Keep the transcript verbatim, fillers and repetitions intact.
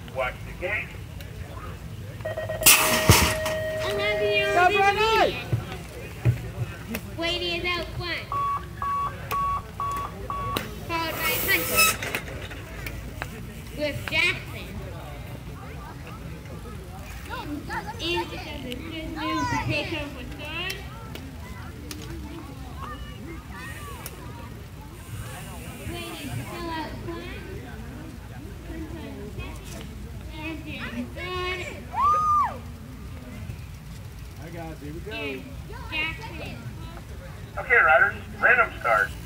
Watch the gate. Stop right. Wadey is out front. Followed by Hunter. With Jackson. And because it's just new to take over third. Wadey still out front. And then third. I got it. Here we go. And Jackson. Okay, riders, random start.